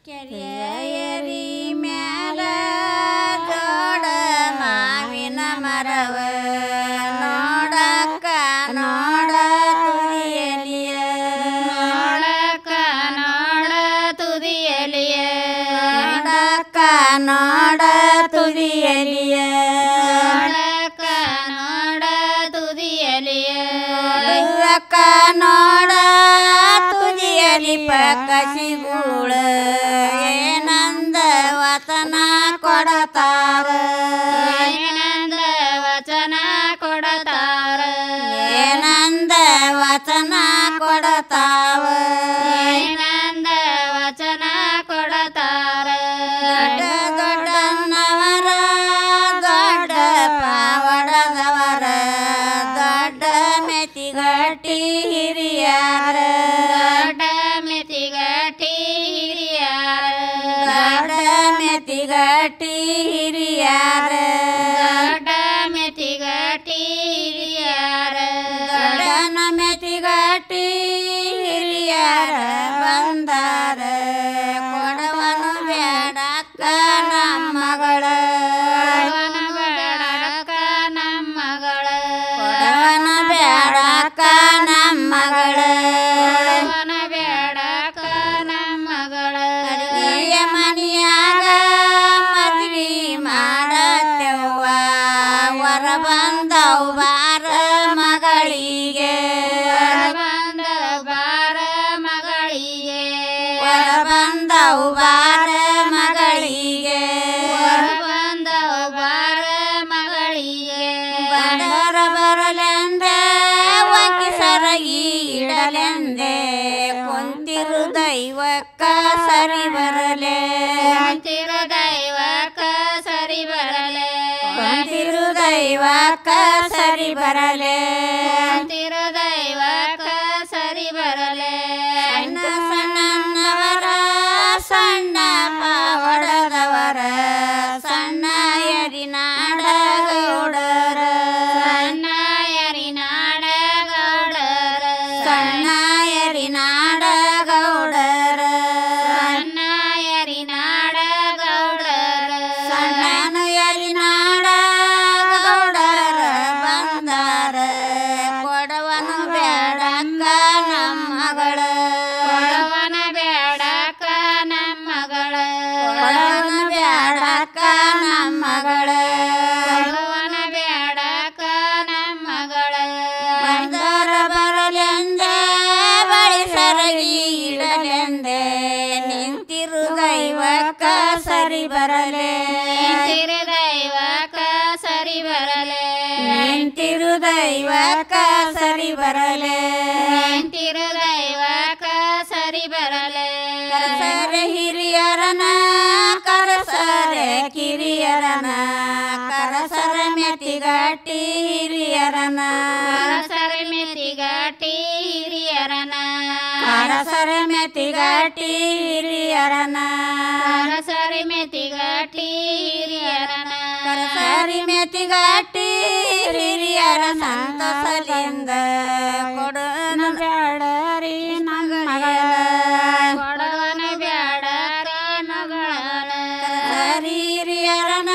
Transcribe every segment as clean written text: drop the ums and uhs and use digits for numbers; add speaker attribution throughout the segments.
Speaker 1: ಕೆರೆಯರಿ ಮ್ಯಾಲ ಜೋಡ ಮಾವಿನ ಮರವ ನೋಡಕ್ಕ ನೋಡ ತುದಿಯಲಿಯ ನೋಡಕ್ಕ ನೋಡ ತುದಿಯಲಿಯ ನೋಡಕ್ಕ ನೋಡ ತುದಿಯಲಿಯ ನೋಡಕ್ಕ ನೋಡ ತುದಿಯಲಿಯ ನೋಡಕ್ಕ ನೋಡ ತುದಿಯಲಿ ಪಕ್ಕ ಸಿಗುಳ ಏನಂದ ವಚನ ಕೊಡತಾರ ಏನಂದ ವಚನ ಕೊಡತಾರ ಏನಂದ ವಚನ ಕೊಡತಾವ ಏನಂದ ವಚನ ಕೊಡತಾರ ದೊಡ್ಡ ದೊಡ್ಡನವರ ದೊಡ್ಡ ಪಾವಡದವರ ದೊಡ್ಡ ಮೆತಿಗಟ್ಟಿ ಹಿರಿಯಾರ ದೊಡ್ಡ ಮೆತಿಗಟ್ಟಿ ಹಿರಿಯಾರ ದೊಡ್ಡ ಮೆತಿಗಟ್ಟಿ ಹಿರಿಯಾರ ದೊಡ್ಡ ಮೆತಿಗಟ್ಟಿ ಹಿರಿಯಾರ ದೊಡ್ಡನ ಮೆತಿಗಟ್ಟಿ ಹಿರಿಯಾರ ಬಂದಾರ ಕೊಡವನು ಬೇಡಕ್ಕ ನಮ್ಮ ಮಗಳ ಕೊಡವನು ಬೇಡಕ್ಕ ನಮ್ಮ ಮಗಳ ಕೊಡವನ ಬೇಡಕ್ಕ ನಮ್ಮ ಮಗಳ ಕೊಡವನ ಬೇಡಕ್ಕ ನಮ್ಮ ಮಗಳ ಅಡಿಗೆಯ ಮನೆಯಾಗ ಮದ್ವಿ ಮಾಡತ್ತೆವ್ವ ವರ ಬಂದವು ಬಾರ ಮಗಳಿಗೆ ವರ ಬಂದವು ಬಾರ ಮಗಳಿಗೆ ವರ ಬಂದವು ಬಾರ ಮಗಳಿಗೆ ವರ ಬಂದವು ಬಾರ ಮಗಳಿಗೆ ಬಂದರ ಬರಲೆಂದೆ ಒಂಗಿ ಸರಗಿ ಇಡಲೆಂದೆ ಕುಂತಿರು ದೈವಕ್ಕ ಸರಿ ಬರಲೆ ಕುಂತಿರು ದೈವಕ್ಕ ಸರಿ ಬರಲೆ ಕುಂತಿರು ದೈವಕ್ಕ ಸರಿ ಬರಲೆ ಕುಂತಿರು ದೈವಕ್ಕ ಸರಿ ಬರಲೆ ಸಣ್ಣ ಸಣ್ಣವರ ಸಣ್ಣ ಪಾವಡದವರ ಸಣ್ಣ ಎರಿನಾಡ ಗೌಡರ ಸಣ್ಣ ಎರಿನಾಡ ಗೌಡರ ಸಣ್ಣ ಎರಿನಾಡ ಗೌಡರ ಸಣ್ಣ ಎರಿನಾಡ ಗೌಡರ ಸಣ್ಣನ ಎರಿನಾಡ ಗೌಡರ ಬಂದಾರ ಕೊಡವನು ಬೇಡಕ್ಕ ನಮ್ಮ ಮಗಳ ಕೊಡವನ ಬೇಡಕ್ಕ ನಮ್ಮ ಮಗಳ ಕೊಡವನ ಬೇಡಕ್ಕ ನಮ್ಮ ಮಗಳ ಕೊಡವನ ಬೇಡಕ್ಕ ನಮ್ಮ ಮಗಳ ಬಂದರ ಬರಲೆಂದೆ ಬಳಿ ಸರಗಿ ಇಡಲೆಂದೆ ನಿಂತಿರು ದೈವಕ್ಕ ಸರಿ ಬರಲೆ ನಿಂತಿರು ದೈವಕ್ಕ ಸರಿ ಬರಲೆ ನಿಂತಿರು ದೈವಕ್ಕ ಸರಿ ಬರಲೆ ನಿಂತಿರು ದೈವಕ್ಕ ಸರಿ ಬರಲೆ ಕರಸರೆ ಹಿರಿಯರನ ಕರಸರೆ ಕಿರಿಯರನ ಕರಸರ ಮೆತಿಗಟ್ಟಿ ಹಿರಿಯರನ ಕರಸರ ಮೆತಿಗಟ್ಟಿ ಹಿರಿಯರನ ಕರಸರ ಮೆತಿಗಟ್ಟಿ ಹಿರಿಯರನ ಕರಸರಿ ಮೆತಿಗಟ್ಟಿ ಹಿರಿಯರನ ಕರಸರಿ ಮೆತಿಗಟ್ಟಿ ಹಿರಿಯರ ಸಂತೋಷದಿಂದ ಕೊಡನ ಬ್ಯಾಡರಿ ಮಗಳ ಕೊಡವನ ಬ್ಯಾಡರ ಮಗಳ ಕರಸರಿ ಹಿರಿಯರನ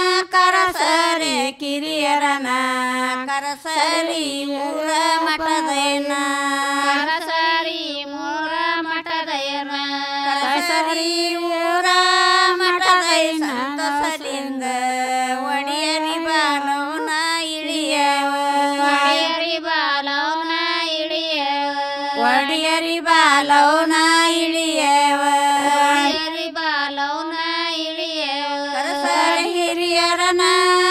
Speaker 1: ಕರಸರಿ ಕಿರಿಯರನ ಕರಸರಿ ಮೂರ ಮಠದಯನ ಕರಸರಿ ಮೂರ ಮಠದಯನ ಕರಸರಿ ಮೂರ ಮಠದಯ ಸಂತೋಷದಿಂದ ಒಡಿಯರಿ ಬಾಲವನ ಇಳಿಯವ ಒಡಿಯರಿ ಬಾಲವನ ಇಳಿಯವ ಒಡಿಯರಿ ಬಾಲವನ ಇಳಿಯವ ಒಡಿಯರಿ ಬಾಲವನ ಇಳಿಯವ ಕರಸರಿ ಹಿರಿಯರನ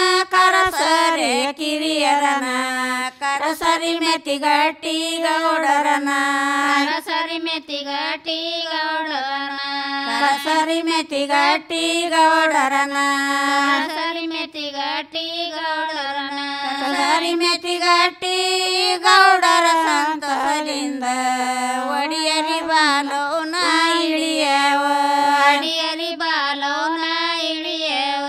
Speaker 1: ಕರಸರಿ ಕಿರಿಯರನ ಕರಸರಿ ಮೆತಿಗಟ್ಟಿ ಗೌಡರನ ಕರಸರಿ ಮೆತಿಗಟ್ಟಿ ಗೌಡರನ ಕರಸರಿ ಮೆತಿಗಟ್ಟಿ ಗೌಡರನ ಕರಸರಿ ಮೆತಿಗಟ್ಟಿ ಗೌಡರನ ಕರಸರಿ ಮೆತಿಗಟ್ಟಿ ಗೌಡರ ಸಂತೋಷದಿಂದ ಒಡಿಯರಿ ಬಾಲವನ ಇಳಿಯವ ಒಡಿಯರಿ ಬಾಲವನ ಇಳಿಯವ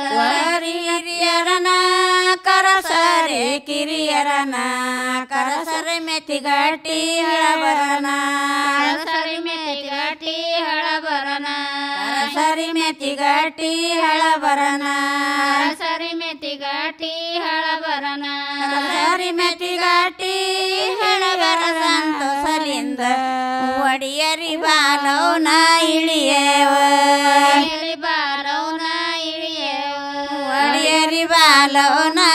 Speaker 1: ಹಿರಿಯರನ ಕರಸರೆ ಕಿರಿಯರನ ಕರಸರೆ ಮೆತಿಗಟ್ಟಿ ಹಳಬರನ ಕರಸರೆ ಮೆತಿಗಟ್ಟಿ ಹಳಬರನ ಸರಿ ಮೆತ್ತಿಗಟ್ಟಿ ಹಳಬರನ
Speaker 2: ಸರಿ ಮೆತ್ತಿಗಟ್ಟಿ ಹಳಬರನ
Speaker 1: ಸರಿ ಮೆತ್ತಿಗಟ್ಟಿ ಹಳಬರ ಸಂತೋಷಲಿಂದ ಒಡಿಯರಿ ಬಾಲವನ ಇಳಿಯವ
Speaker 2: ಬಾರವನ ಇಳಿಯವ
Speaker 1: ಒಡಿಯರಿ ಬಾಲವನ